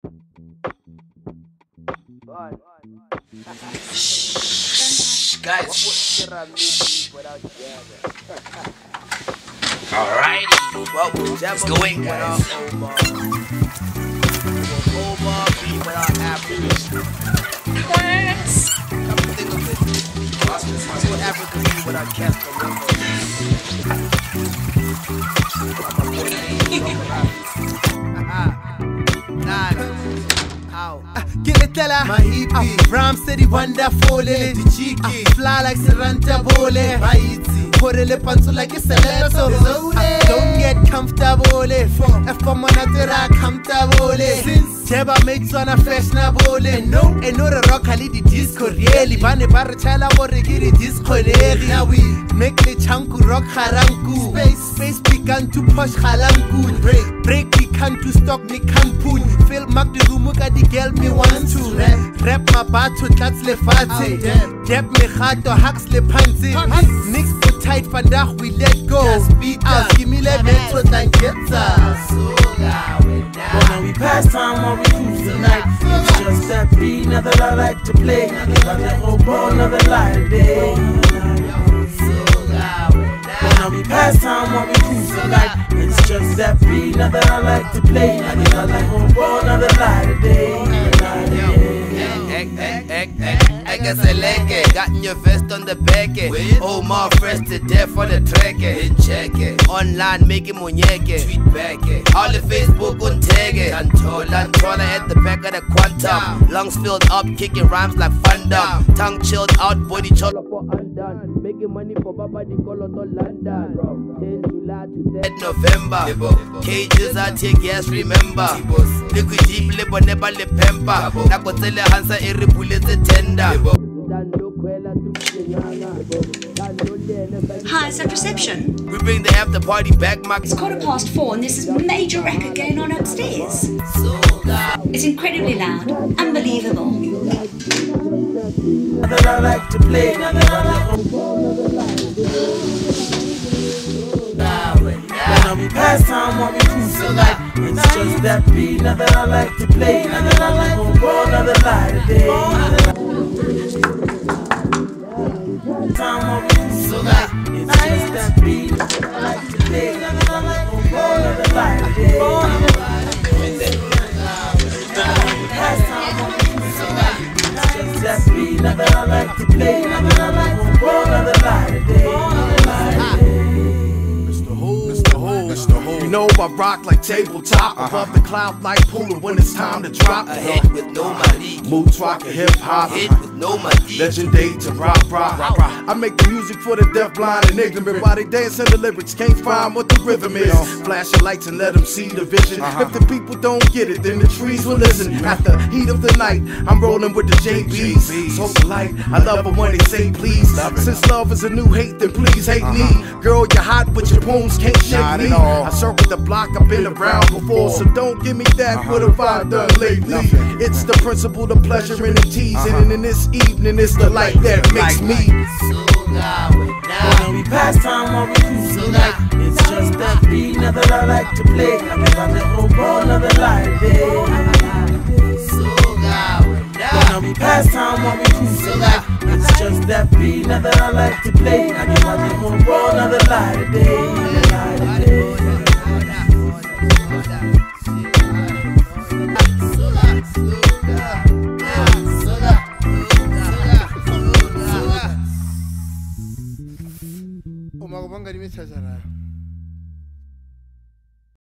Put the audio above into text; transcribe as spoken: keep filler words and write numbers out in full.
Shh, guys. Alrighty, well, let's go in, guys. Yes. What Africa do without Casper? Get it, tella. My hippie. Ram City, wonderful. The cheeky. Fly like Seranta Bole. My easy. Put a lip onto like a celeb. So don't get comfortable. If I'm on a comfortable. Since Jeba makes on a fashionable. No, and no rock, I lead the disco. Really, Bane Baratella, or the disco. Now we make the chanku rock haranku. Space, space, began to push halanku. Break, break, we can't to stock, me can't put. Fill mark the room, look at the girl me want to. Rap my battle, that's le fate. Jab me hato, hacks le panty. Nix put tight, vandag, we let go. Beat us, give me le metro, then get us. But when we pass time, while we cruise the night, it's just that beat, now that I like to play. I let hope on another light day. But when we pass time, while we cruise the night, it's just that beat, now that I like to play. I let hope on another light day. I guess I like it. Got in your vest on the back. Oh, my fresh to death for the track. Check it. Online making muñeque. Tweet back it. All the Facebook on tag it. Lantola, Lantola at the back of the quantum. Lungs filled up, kicking rhymes like Fandom. Tongue chilled out, body cholo for undone. Making money for Baba Di Colo to London. From tenth July to tenth November. Cages out here, gas, remember. Liquid deep, lipo, never lip pemper. Nakotele Hansa, every bullet a tender. Hi, is that reception? We bring the after party back, Max. It's quarter past four and this is major record going on upstairs. So it's incredibly loud, unbelievable. That I like to play. When we pass time, while we cruise the night, it's just that beat, now that I like to play. Now that I like to go another light day. Time while we cruise the night, it's just that beat, now that I like to play. Now that I like to go another light day. Pass time while we cruise the night, it's just that beat, now that I like to play. Now that I like to go another light day. You know I rock like tabletop, uh-huh. Above the cloud like pool when it's time to drop. A hit with no money. Moods rock and hip hop. Hit with no money. Legendary to rock, rock, rock, rock. I make the music for the deaf, blind, and ignorant. While they dance in the lyrics, can't find what the rhythm is. Flash your lights and let them see the vision. Uh-huh. If the people don't get it, then the trees will listen. At the heat of the night, I'm rolling with the J Bs. So polite, I love them when they say please. Since love is a new hate, then please hate uh-huh. me. Girl, you're hot with your poems, can't shake Not me. I circle the block, I've been around before, so don't give me that. Uh-huh. What have I done lately? Nothing. It's the principle, the pleasure, and the teasing. Uh-huh. And in this evening, it's the light that makes me. When we pass time, while we cruise the night, it's just that beat, now that I like to play. I never let hope on another light day. When we pass time, while we cruise the night, it's just that beat, now that I like to play. I never let hope on another light day. Umagubanga limithaza la